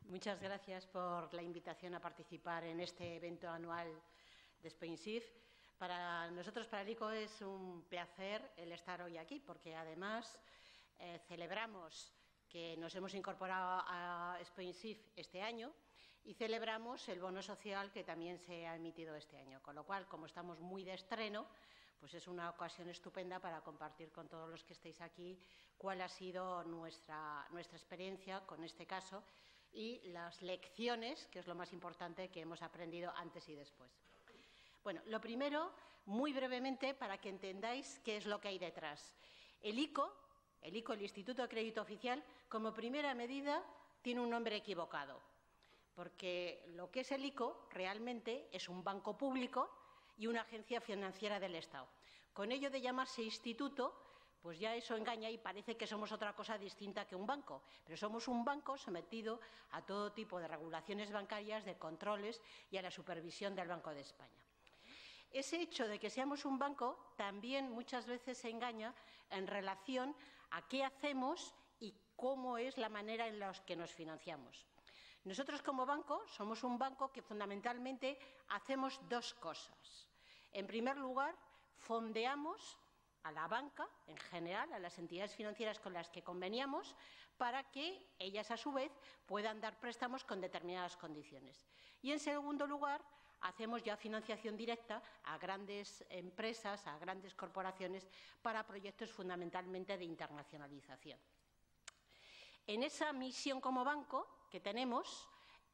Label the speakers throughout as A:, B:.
A: Muchas gracias por la invitación a participar en este evento anual de SpainSIF. Para nosotros, para el ICO, es un placer el estar hoy aquí, porque además celebramos que nos hemos incorporado a SpainSIF este año y celebramos el bono social que también se ha emitido este año. Con lo cual, como estamos muy de estreno, pues es una ocasión estupenda para compartir con todos los que estéis aquí cuál ha sido nuestra experiencia con este caso y las lecciones, que es lo más importante, que hemos aprendido antes y después. Bueno, lo primero, muy brevemente, para que entendáis qué es lo que hay detrás. El ICO, el Instituto de Crédito Oficial, como primera medida, tiene un nombre equivocado, porque lo que es el ICO realmente es un banco público y una agencia financiera del Estado. Con ello de llamarse instituto, pues ya eso engaña y parece que somos otra cosa distinta que un banco, pero somos un banco sometido a todo tipo de regulaciones bancarias, de controles y a la supervisión del Banco de España. Ese hecho de que seamos un banco también muchas veces se engaña en relación a qué hacemos y cómo es la manera en la que nos financiamos. Nosotros, como banco, somos un banco que fundamentalmente hacemos dos cosas. En primer lugar, fondeamos a la banca, en general, a las entidades financieras con las que conveniamos, para que ellas, a su vez, puedan dar préstamos con determinadas condiciones. Y, en segundo lugar, hacemos ya financiación directa a grandes empresas, a grandes corporaciones, para proyectos fundamentalmente de internacionalización. En esa misión como banco que tenemos,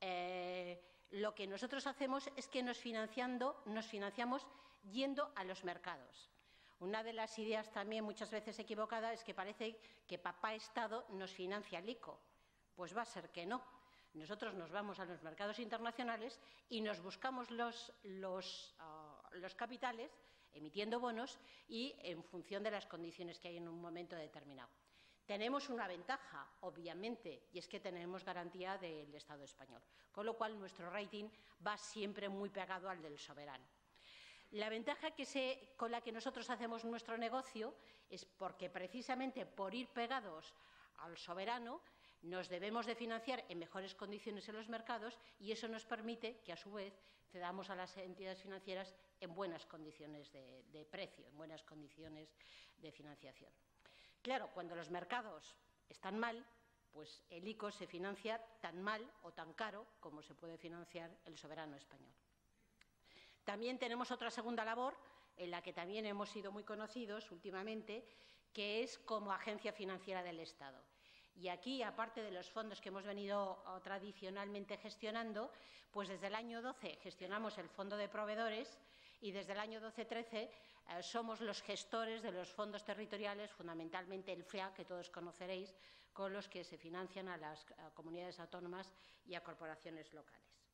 A: lo que nosotros hacemos es que nos financiamos yendo a los mercados. Una de las ideas también muchas veces equivocada es que parece que papá Estado nos financia el ICO. Pues va a ser que no. Nosotros nos vamos a los mercados internacionales y nos buscamos los capitales emitiendo bonos y en función de las condiciones que hay en un momento determinado. Tenemos una ventaja, obviamente, y es que tenemos garantía del Estado español, con lo cual nuestro rating va siempre muy pegado al del soberano. La ventaja con la que nosotros hacemos nuestro negocio es porque precisamente por ir pegados al soberano nos debemos de financiar en mejores condiciones en los mercados y eso nos permite que, a su vez, cedamos a las entidades financieras en buenas condiciones de precio, en buenas condiciones de financiación. Claro, cuando los mercados están mal, pues el ICO se financia tan mal o tan caro como se puede financiar el soberano español. También tenemos otra segunda labor, en la que también hemos sido muy conocidos últimamente, que es como agencia financiera del Estado. Y aquí, aparte de los fondos que hemos venido tradicionalmente gestionando, pues desde el año 12 gestionamos el Fondo de Proveedores y desde el año 12-13 somos los gestores de los fondos territoriales, fundamentalmente el FEA, que todos conoceréis, con los que se financian a las comunidades autónomas y a corporaciones locales.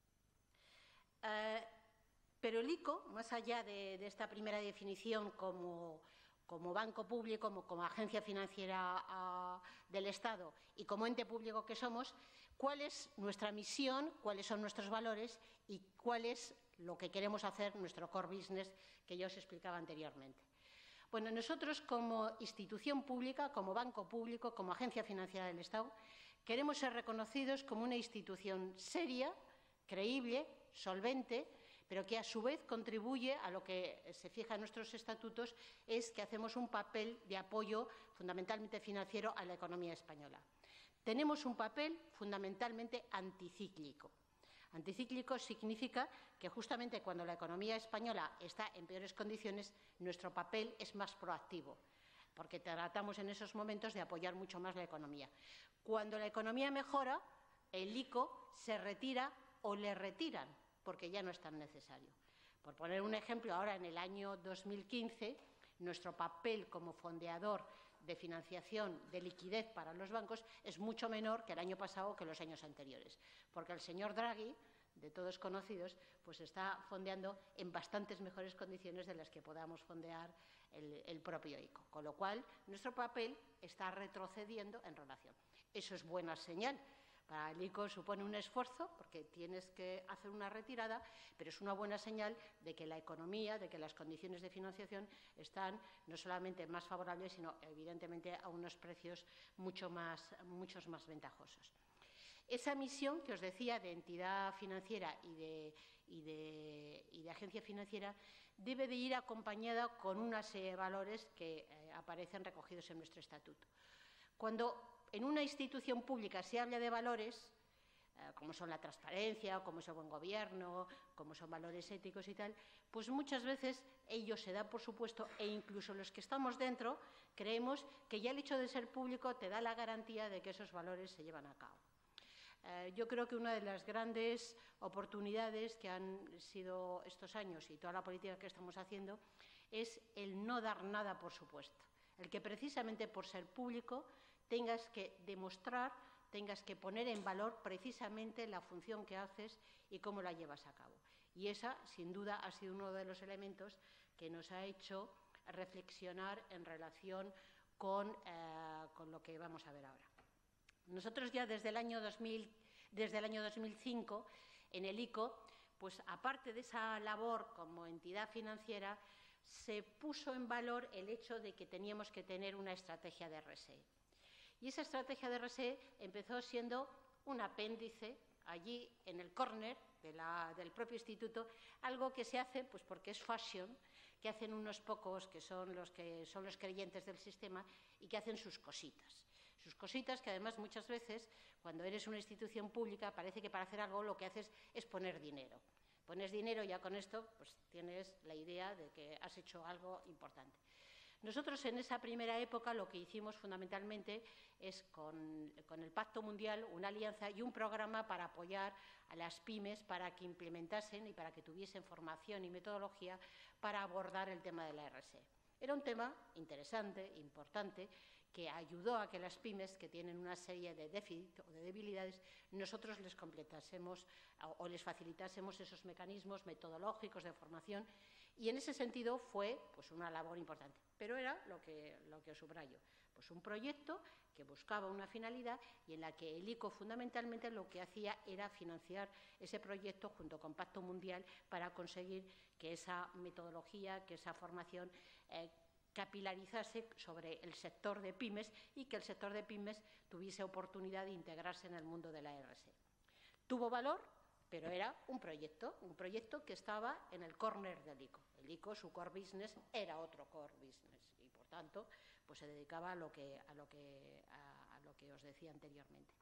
A: Pero el ICO, más allá de esta primera definición como banco público, como agencia financiera del Estado y como ente público que somos, ¿cuál es nuestra misión, cuáles son nuestros valores y cuál es lo que queremos hacer, nuestro core business, que ya os explicaba anteriormente? Bueno, nosotros como institución pública, como banco público, como agencia financiera del Estado, queremos ser reconocidos como una institución seria, creíble, solvente, pero que a su vez contribuye a lo que se fija en nuestros estatutos, es que hacemos un papel de apoyo fundamentalmente financiero a la economía española. Tenemos un papel fundamentalmente anticíclico. Anticíclico significa que justamente cuando la economía española está en peores condiciones, nuestro papel es más proactivo, porque tratamos en esos momentos de apoyar mucho más la economía. Cuando la economía mejora, el ICO se retira o le retiran, porque ya no es tan necesario. Por poner un ejemplo, ahora en el año 2015, nuestro papel como fondeador de financiación de liquidez para los bancos es mucho menor que el año pasado o que los años anteriores, porque el señor Draghi, de todos conocidos, pues está fondeando en bastantes mejores condiciones de las que podamos fondear el propio ICO, con lo cual nuestro papel está retrocediendo en relación. Eso es buena señal. Para el ICO supone un esfuerzo porque tienes que hacer una retirada, pero es una buena señal de que la economía, de que las condiciones de financiación están no solamente más favorables, sino evidentemente a unos precios muchos más ventajosos. Esa misión que os decía de entidad financiera y de agencia financiera debe de ir acompañada con una serie de valores que aparecen recogidos en nuestro estatuto. Cuando en una institución pública se habla de valores, como son la transparencia, como es el buen gobierno, como son valores éticos y tal, pues muchas veces ellos se dan por supuesto, e incluso los que estamos dentro creemos que ya el hecho de ser público te da la garantía de que esos valores se llevan a cabo. Yo creo que una de las grandes oportunidades que han sido estos años y toda la política que estamos haciendo es el no dar nada por supuesto, el que precisamente por ser público tengas que demostrar, tengas que poner en valor precisamente la función que haces y cómo la llevas a cabo. Y esa, sin duda, ha sido uno de los elementos que nos ha hecho reflexionar en relación con lo que vamos a ver ahora. Nosotros ya desde el año 2005, en el ICO, pues aparte de esa labor como entidad financiera, se puso en valor el hecho de que teníamos que tener una estrategia de RSE. Y esa estrategia de RSE empezó siendo un apéndice allí en el córner del propio instituto, algo que se hace pues porque es fashion, que hacen unos pocos que son los creyentes del sistema y que hacen sus cositas. Sus cositas que además muchas veces, cuando eres una institución pública, parece que para hacer algo lo que haces es poner dinero. Pones dinero y ya con esto pues tienes la idea de que has hecho algo importante. Nosotros en esa primera época lo que hicimos fundamentalmente es con el Pacto Mundial una alianza y un programa para apoyar a las pymes para que implementasen y para que tuviesen formación y metodología para abordar el tema de la RSE. Era un tema interesante, importante, que ayudó a que las pymes, que tienen una serie de déficits o de debilidades, nosotros les completásemos o les facilitásemos esos mecanismos metodológicos de formación, y en ese sentido fue pues, una labor importante. Pero era lo que os subrayo, pues un proyecto que buscaba una finalidad y en la que el ICO fundamentalmente lo que hacía era financiar ese proyecto junto con Pacto Mundial para conseguir que esa metodología, que esa formación capilarizase sobre el sector de pymes y que el sector de pymes tuviese oportunidad de integrarse en el mundo de la RSE. Tuvo valor, pero era un proyecto que estaba en el córner del ICO. El ICO, su core business, era otro core business y, por tanto, pues se dedicaba a lo que os decía anteriormente.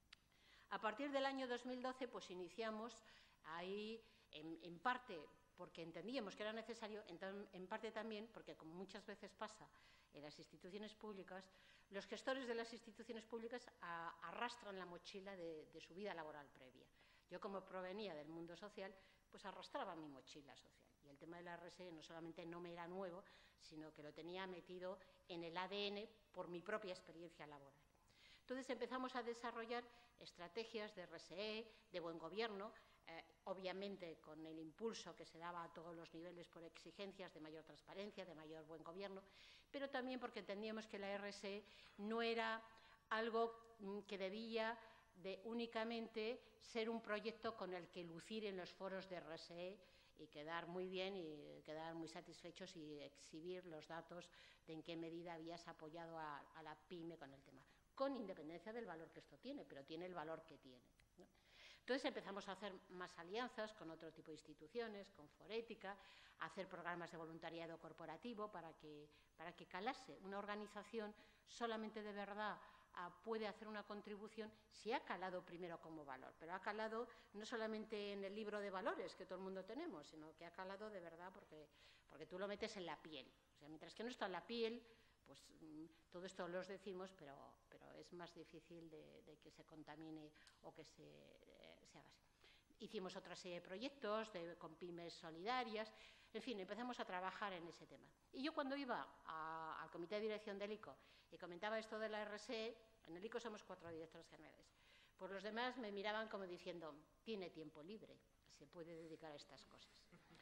A: A partir del año 2012, pues iniciamos ahí, en parte porque entendíamos que era necesario, en parte también porque, como muchas veces pasa en las instituciones públicas, los gestores de las instituciones públicas arrastran la mochila de su vida laboral previa. Yo, como provenía del mundo social, pues arrastraba mi mochila social. Y el tema de la RSE no solamente no me era nuevo, sino que lo tenía metido en el ADN por mi propia experiencia laboral. Entonces empezamos a desarrollar estrategias de RSE, de buen gobierno, obviamente con el impulso que se daba a todos los niveles por exigencias de mayor transparencia, de mayor buen gobierno, pero también porque entendíamos que la RSE no era algo que debía de únicamente ser un proyecto con el que lucir en los foros de RSE y quedar muy bien y quedar muy satisfechos y exhibir los datos de en qué medida habías apoyado a la pyme con el tema, con independencia del valor que esto tiene, pero tiene el valor que tiene, ¿no? Entonces empezamos a hacer más alianzas con otro tipo de instituciones, con Forética, a hacer programas de voluntariado corporativo para que calase. Una organización solamente de verdad puede hacer una contribución si ha calado primero como valor, pero ha calado no solamente en el libro de valores que todo el mundo tenemos, sino que ha calado de verdad porque tú lo metes en la piel. O sea, mientras que no está en la piel, pues todo esto los decimos, pero es más difícil de que se contamine o que se haga así. Hicimos otra serie de proyectos con pymes solidarias, en fin, empezamos a trabajar en ese tema. Y yo cuando iba al comité de dirección del ICO y comentaba esto de la RSE, en el ICO somos 4 directores generales, pues los demás me miraban como diciendo, tiene tiempo libre, se puede dedicar a estas cosas.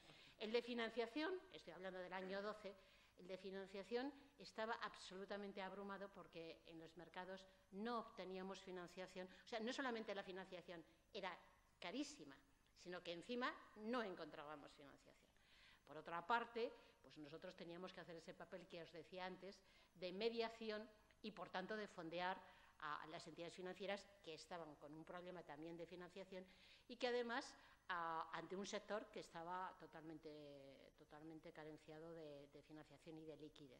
A: El de financiación, estoy hablando del año 12, el de financiación estaba absolutamente abrumado porque en los mercados no obteníamos financiación. O sea, no solamente la financiación era carísima, sino que encima no encontrábamos financiación. Por otra parte, pues nosotros teníamos que hacer ese papel que os decía antes de mediación y, por tanto, de fondear a las entidades financieras que estaban con un problema también de financiación y que además ante un sector que estaba totalmente carenciado de financiación y de liquidez.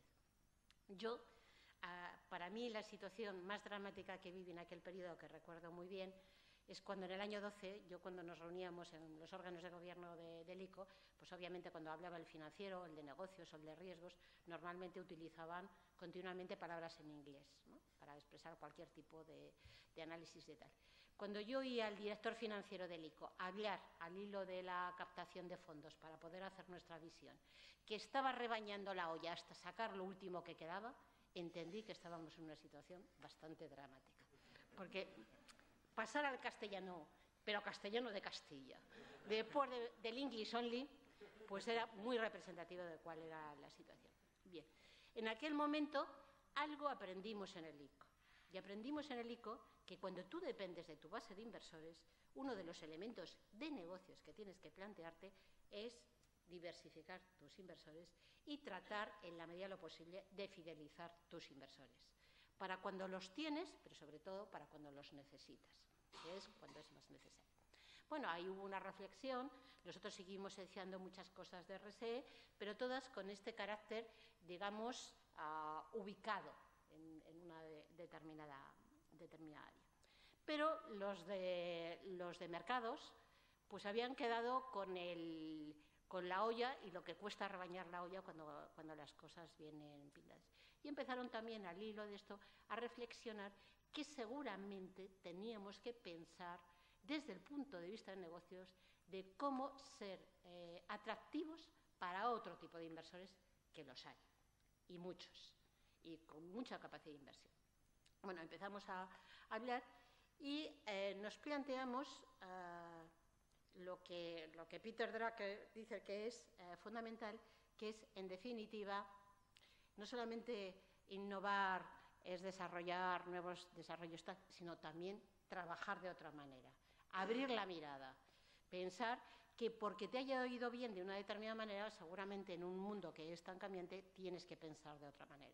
A: Para mí la situación más dramática que viví en aquel periodo, que recuerdo muy bien, es cuando en el año 12, cuando nos reuníamos en los órganos de gobierno del ICO, pues obviamente cuando hablaba el financiero, el de negocios o el de riesgos, normalmente utilizaban continuamente palabras en inglés, ¿no?, para expresar cualquier tipo de análisis de tal. Cuando yo oía al director financiero del ICO hablar al hilo de la captación de fondos para poder hacer nuestra visión, que estaba rebañando la olla hasta sacar lo último que quedaba, entendí que estábamos en una situación bastante dramática. Porque pasar al castellano, pero castellano de Castilla, después del English only, pues era muy representativo de cuál era la situación. Bien, en aquel momento algo aprendimos en el ICO. Y aprendimos en el ICO que cuando tú dependes de tu base de inversores, uno de los elementos de negocios que tienes que plantearte es diversificar tus inversores y tratar, en la medida de lo posible, de fidelizar tus inversores. Para cuando los tienes, pero sobre todo para cuando los necesitas, que es cuando es más necesario. Bueno, ahí hubo una reflexión, nosotros seguimos deseando muchas cosas de RSE, pero todas con este carácter, digamos, ubicado en una determinada área. Pero los de mercados, pues habían quedado con la olla y lo que cuesta rebañar la olla cuando las cosas vienen pintadas. Y empezaron también, al hilo de esto, a reflexionar que seguramente teníamos que pensar desde el punto de vista de negocios de cómo ser atractivos para otro tipo de inversores, que los hay, y muchos, y con mucha capacidad de inversión. Bueno, empezamos a hablar y nos planteamos lo que Peter Drucker dice que es fundamental, que es, en definitiva, no solamente innovar, es desarrollar nuevos desarrollos, sino también trabajar de otra manera, abrir la mirada, pensar que porque te haya oído bien de una determinada manera, seguramente en un mundo que es tan cambiante tienes que pensar de otra manera.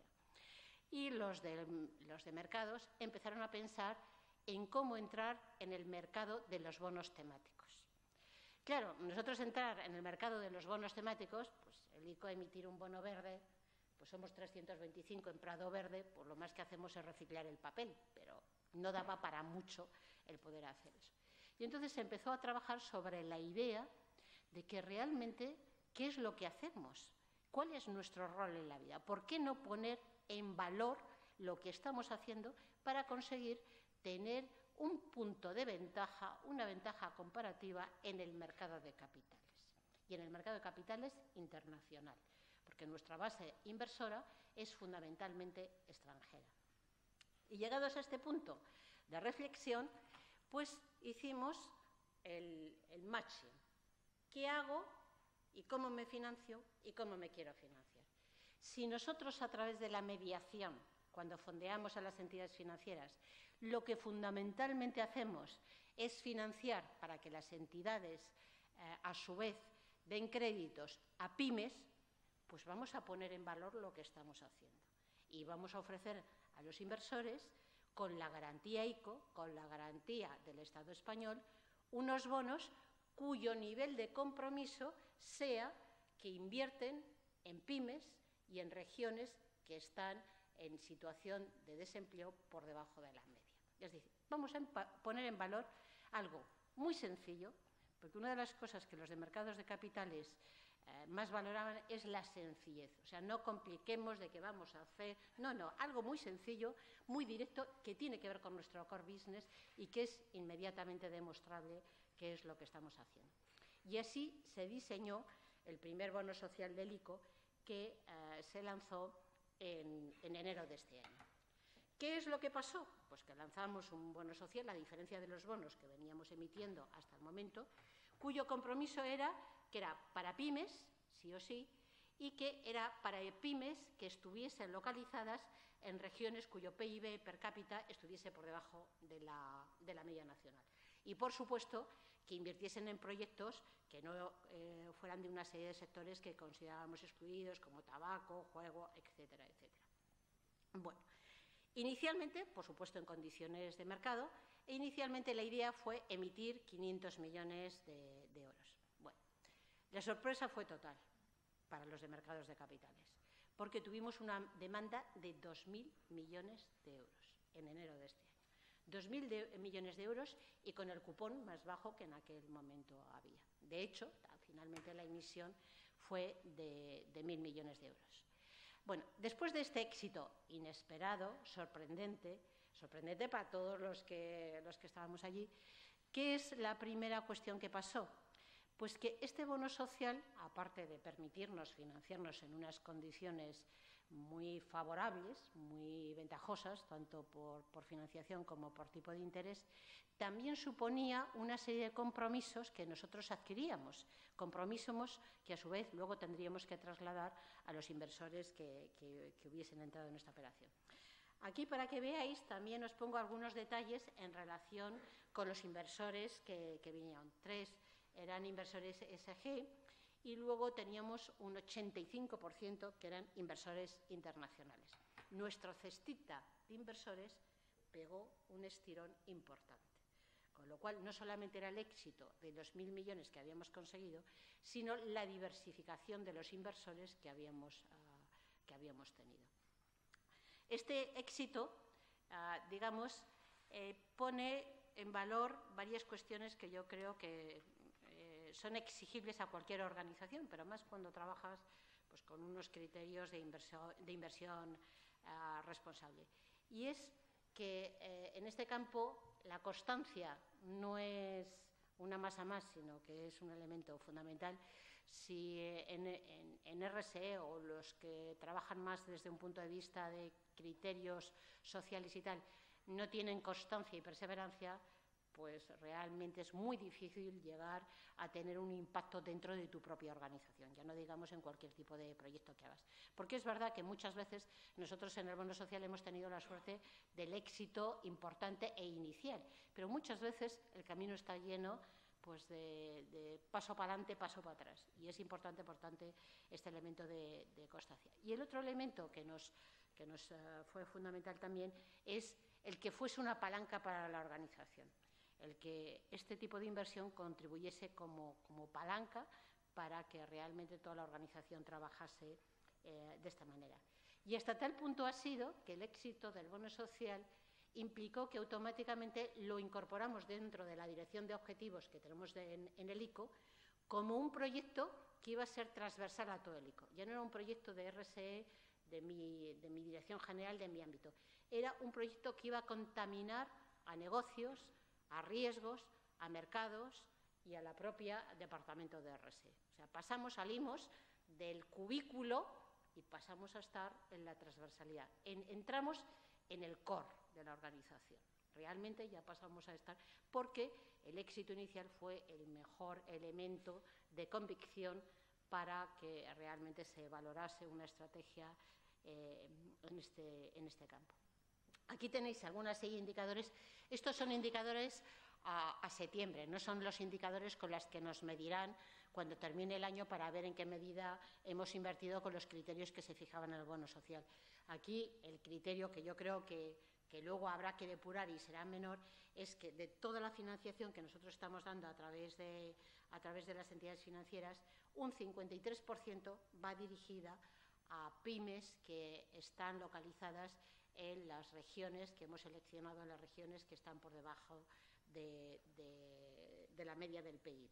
A: Y los de mercados empezaron a pensar en cómo entrar en el mercado de los bonos temáticos. Claro, nosotros entrar en el mercado de los bonos temáticos, pues el ICO emitir un bono verde, pues somos 325 en Prado Verde, pues lo más que hacemos es reciclar el papel, pero no daba para mucho el poder hacer eso. Y entonces se empezó a trabajar sobre la idea de que realmente, ¿qué es lo que hacemos? ¿Cuál es nuestro rol en la vida? ¿Por qué no poner en valor lo que estamos haciendo para conseguir tener un punto de ventaja, una ventaja comparativa en el mercado de capitales? Y en el mercado de capitales internacional, porque nuestra base inversora es fundamentalmente extranjera. Y llegados a este punto de reflexión, pues hicimos el matching. ¿Qué hago y cómo me financio y cómo me quiero financiar? Si nosotros, a través de la mediación, cuando fondeamos a las entidades financieras, lo que fundamentalmente hacemos es financiar para que las entidades, a su vez, den créditos a pymes, pues vamos a poner en valor lo que estamos haciendo. Y vamos a ofrecer a los inversores, con la garantía ICO, con la garantía del Estado español, unos bonos cuyo nivel de compromiso sea que invierten en pymes y en regiones que están en situación de desempleo por debajo de la media. Es decir, vamos a poner en valor algo muy sencillo, porque una de las cosas que los de mercados de capitales más valoraban es la sencillez. O sea, no compliquemos de qué vamos a hacer. No, algo muy sencillo, muy directo, que tiene que ver con nuestro core business y que es inmediatamente demostrable qué es lo que estamos haciendo. Y así se diseñó el primer bono social del ICO, que se lanzó en enero de este año. ¿Qué es lo que pasó? Pues que lanzamos un bono social, a diferencia de los bonos que veníamos emitiendo hasta el momento, cuyo compromiso era que era para pymes, sí o sí, y que era para pymes que estuviesen localizadas en regiones cuyo PIB per cápita estuviese por debajo de la media nacional. Y, por supuesto, que invirtiesen en proyectos que no fueran de una serie de sectores que considerábamos excluidos, como tabaco, juego, etcétera, etcétera. Bueno, Inicialmente, por supuesto, en condiciones de mercado, e inicialmente la idea fue emitir 500 millones de euros. Bueno, la sorpresa fue total para los de mercados de capitales, porque tuvimos una demanda de 2.000 millones de euros en enero de este año. 2.000 millones de euros y con el cupón más bajo que en aquel momento había. De hecho, finalmente la emisión fue de 1.000 millones de euros. Bueno, después de este éxito inesperado, sorprendente para todos los que estábamos allí, ¿qué es la primera cuestión que pasó? Pues que este bono social, aparte de permitirnos financiarnos en unas condiciones muy favorables, muy ventajosas, tanto por financiación como por tipo de interés, también suponía una serie de compromisos que nosotros adquiríamos, compromisos que a su vez luego tendríamos que trasladar a los inversores que hubiesen entrado en esta operación. Aquí, para que veáis, también os pongo algunos detalles en relación con los inversores que vinieron. 3 eran inversores ESG y luego teníamos un 85% que eran inversores internacionales. Nuestro cestita de inversores pegó un estirón importante. Con lo cual, no solamente era el éxito de los 1.000 millones que habíamos conseguido, sino la diversificación de los inversores que habíamos tenido. Este éxito, digamos, pone en valor varias cuestiones que yo creo que son exigibles a cualquier organización, pero más cuando trabajas pues, con unos criterios de inversión responsable. Y es que en este campo la constancia no es una masa más, sino que es un elemento fundamental. Si en RSE o los que trabajan más desde un punto de vista de criterios sociales y tal, no tienen constancia y perseverancia, pues realmente es muy difícil llegar a tener un impacto dentro de tu propia organización, ya no digamos en cualquier tipo de proyecto que hagas. Porque es verdad que muchas veces nosotros en el bono social hemos tenido la suerte del éxito importante e inicial, pero muchas veces el camino está lleno pues, de paso para adelante, paso para atrás, y es importante, por tanto, este elemento de constancia. Y el otro elemento que nos fue fundamental también es el que fuese una palanca para la organización, el que este tipo de inversión contribuyese como palanca para que realmente toda la organización trabajase de esta manera. Y hasta tal punto ha sido que el éxito del bono social implicó que automáticamente lo incorporamos dentro de la dirección de objetivos que tenemos en el ICO como un proyecto que iba a ser transversal a todo el ICO. Ya no era un proyecto de RSE de mi dirección general, de mi ámbito. Era un proyecto que iba a contaminar a negocios, a riesgos, a mercados y a la propia departamento de RSE. O sea, salimos del cubículo y pasamos a estar en la transversalidad. Entramos en el core de la organización. Realmente ya pasamos a estar, porque el éxito inicial fue el mejor elemento de convicción para que realmente se valorase una estrategia en este campo. Aquí tenéis algunas serie de indicadores. Estos son indicadores a septiembre, no son los indicadores con los que nos medirán cuando termine el año para ver en qué medida hemos invertido con los criterios que se fijaban en el bono social. Aquí el criterio que yo creo que luego habrá que depurar y será menor es que de toda la financiación que nosotros estamos dando a través de las entidades financieras, un 53% va dirigida a pymes que están localizadas en las regiones que hemos seleccionado, en las regiones que están por debajo de la media del PIB.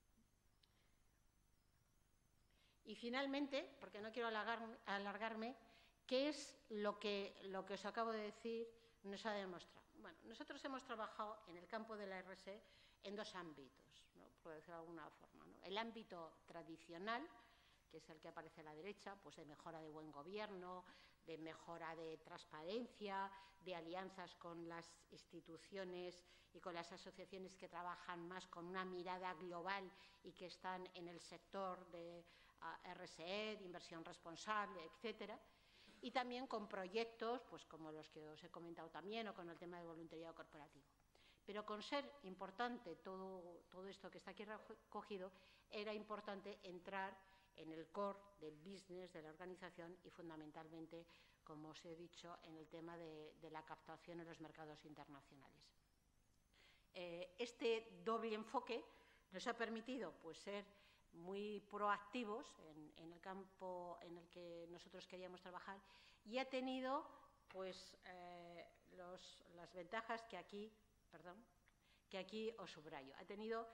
A: Y finalmente, porque no quiero alargarme, ¿qué es lo que os acabo de decir nos ha demostrado? Bueno, nosotros hemos trabajado en el campo de la RSE en dos ámbitos, ¿no? Por decirlo de alguna forma, ¿no? El ámbito tradicional, que es el que aparece a la derecha, pues de mejora de buen gobierno, de mejora de transparencia, de alianzas con las instituciones y con las asociaciones que trabajan más con una mirada global y que están en el sector de RSE, de inversión responsable, etcétera. Y también con proyectos pues como los que os he comentado también, o con el tema de voluntariado corporativo. Pero con ser importante todo esto que está aquí recogido, era importante entrar en el core del business de la organización y fundamentalmente como os he dicho, en el tema de la captación en los mercados internacionales. Este doble enfoque nos ha permitido pues, ser muy proactivos en el campo en el que nosotros queríamos trabajar y ha tenido pues, las ventajas que aquí os subrayo. Ha tenido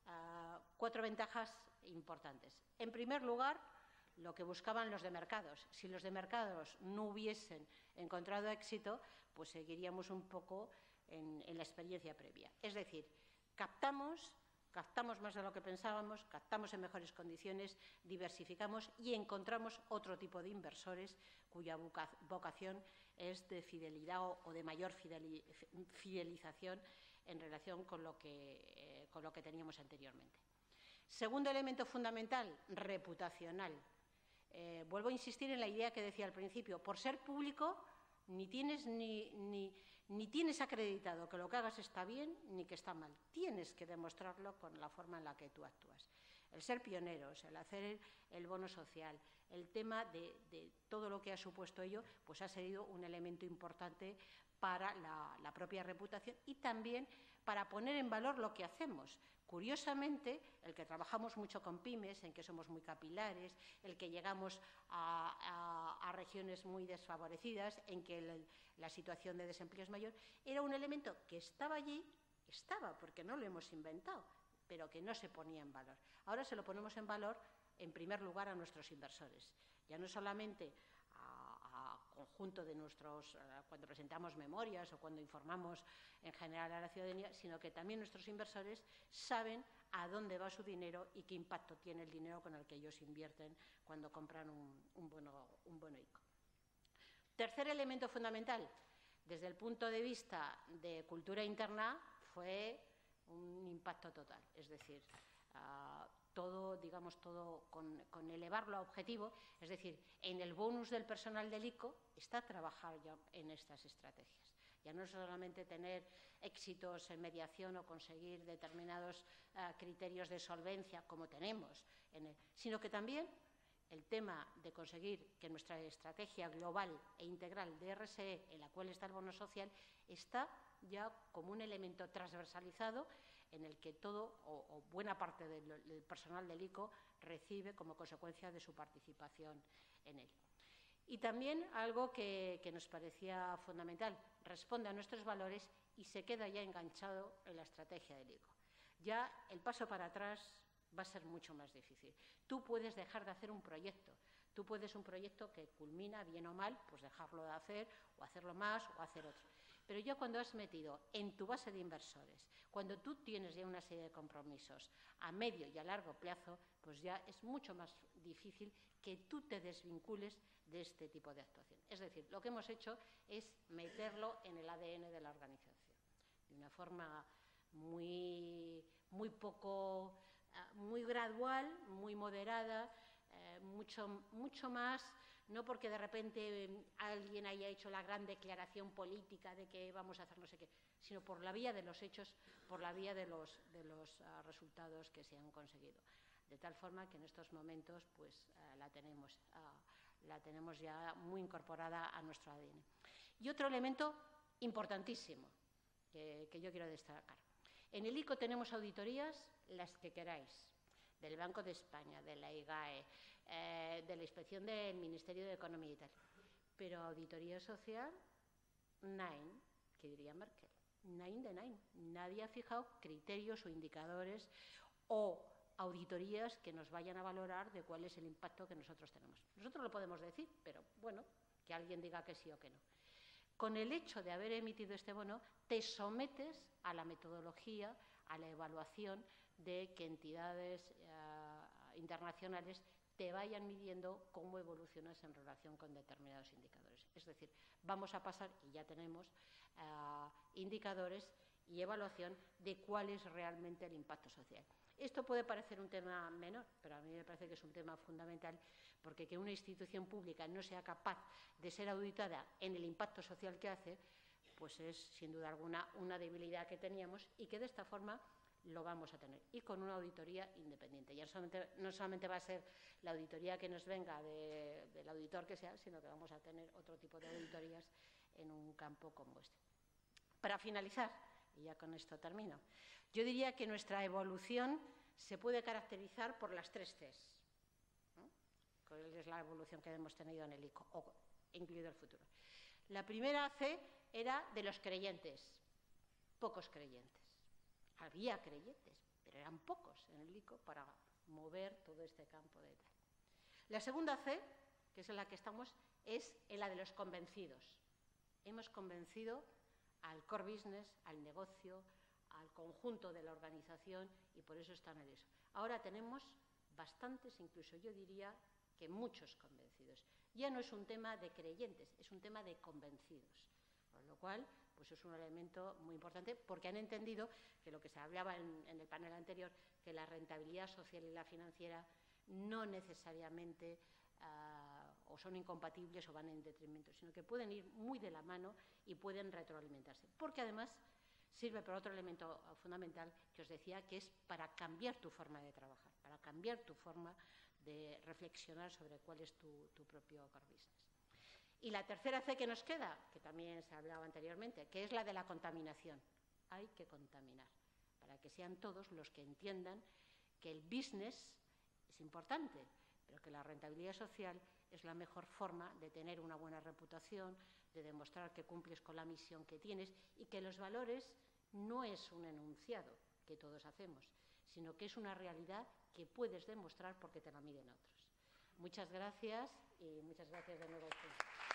A: 4 ventajas importantes. En primer lugar, lo que buscaban los de mercados. Si los de mercados no hubiesen encontrado éxito, pues seguiríamos un poco en la experiencia previa. Es decir, captamos más de lo que pensábamos, captamos en mejores condiciones, diversificamos y encontramos otro tipo de inversores cuya vocación es de fidelidad o de mayor fidelización en relación con lo que teníamos anteriormente. Segundo elemento fundamental, reputacional. Vuelvo a insistir en la idea que decía al principio. Por ser público, ni tienes acreditado que lo que hagas está bien ni que está mal. Tienes que demostrarlo con la forma en la que tú actúas. El ser pioneros, el hacer el bono social, el tema de todo lo que ha supuesto ello, pues ha sido un elemento importante para la propia reputación y también para poner en valor lo que hacemos. Curiosamente, el que trabajamos mucho con pymes, en que somos muy capilares, el que llegamos a regiones muy desfavorecidas, en que la situación de desempleo es mayor, era un elemento que estaba allí, porque no lo hemos inventado, pero que no se ponía en valor. Ahora se lo ponemos en valor, en primer lugar, a nuestros inversores. Ya no solamente a conjunto de nuestros, cuando presentamos memorias o cuando informamos en general a la ciudadanía, sino que también nuestros inversores saben a dónde va su dinero y qué impacto tiene el dinero con el que ellos invierten cuando compran un bono ICO. Tercer elemento fundamental, desde el punto de vista de cultura interna, fue un impacto total. Es decir, todo con elevarlo a objetivo, es decir, en el bonus del personal del ICO está trabajar ya en estas estrategias. Ya no solamente tener éxitos en mediación o conseguir determinados criterios de solvencia como tenemos, sino que también el tema de conseguir que nuestra estrategia global e integral de RSE, en la cual está el bono social, está ya como un elemento transversalizado en el que todo o buena parte del personal del ICO recibe como consecuencia de su participación en él. Y también algo que nos parecía fundamental, responde a nuestros valores y se queda ya enganchado en la estrategia del ICO. Ya el paso para atrás va a ser mucho más difícil. Tú puedes dejar de hacer un proyecto. Tú puedes un proyecto que culmina, bien o mal, pues dejarlo de hacer o hacerlo más o hacer otro. Pero ya cuando has metido en tu base de inversores, cuando tú tienes ya una serie de compromisos a medio y a largo plazo, pues ya es mucho más difícil que tú te desvincules de este tipo de actuación. Es decir, lo que hemos hecho es meterlo en el ADN de la organización, de una forma muy gradual, muy moderada, mucho más, no porque de repente alguien haya hecho la gran declaración política de que vamos a hacer no sé qué, sino por la vía de los hechos, por la vía de los resultados que se han conseguido. De tal forma que en estos momentos pues, la tenemos ya muy incorporada a nuestro ADN. Y otro elemento importantísimo que yo quiero destacar. En el ICO tenemos auditorías, las que queráis, del Banco de España, de la IGAE, de la Inspección del Ministerio de Economía y tal. Pero auditoría social, nein, que diría Merkel, nein de nein. Nadie ha fijado criterios o indicadores o auditorías que nos vayan a valorar de cuál es el impacto que nosotros tenemos. Nosotros lo podemos decir, pero bueno, que alguien diga que sí o que no. Con el hecho de haber emitido este bono, te sometes a la metodología, a la evaluación de que entidades internacionales te vayan midiendo cómo evolucionas en relación con determinados indicadores. Es decir, vamos a pasar, y ya tenemos, indicadores y evaluación de cuál es realmente el impacto social. Esto puede parecer un tema menor, pero a mí me parece que es un tema fundamental, porque que una institución pública no sea capaz de ser auditada en el impacto social que hace, pues es, sin duda alguna, una debilidad que teníamos y que de esta forma lo vamos a tener, y con una auditoría independiente. Ya no solamente va a ser la auditoría que nos venga del auditor que sea, sino que vamos a tener otro tipo de auditorías en un campo como este. Para finalizar, y ya con esto termino, yo diría que nuestra evolución se puede caracterizar por las 3 Cs, ¿no? ¿Cuál es la evolución que hemos tenido en el ICO, incluido el futuro? La primera C era de los creyentes, pocos creyentes. Había creyentes, pero eran pocos en el ICO para mover todo este campo de tal. La segunda C, que es en la que estamos, es en la de los convencidos. Hemos convencido al core business, al negocio, al conjunto de la organización, y por eso están en eso. Ahora tenemos bastantes, incluso yo diría que muchos convencidos. Ya no es un tema de creyentes, es un tema de convencidos. Con lo cual, pues es un elemento muy importante, porque han entendido que lo que se hablaba en el panel anterior, que la rentabilidad social y la financiera no necesariamente o son incompatibles o van en detrimento, sino que pueden ir muy de la mano y pueden retroalimentarse. Porque además sirve para otro elemento fundamental que os decía, que es para cambiar tu forma de trabajar, para cambiar tu forma de reflexionar sobre cuál es tu propio core business. Y la tercera C que nos queda, que también se ha hablado anteriormente, que es la de la contaminación. Hay que contaminar, para que sean todos los que entiendan que el business es importante, pero que la rentabilidad social es la mejor forma de tener una buena reputación, de demostrar que cumples con la misión que tienes, y que los valores no es un enunciado que todos hacemos, sino que es una realidad que puedes demostrar porque te la miden otros. Muchas gracias y muchas gracias de nuevo a ustedes.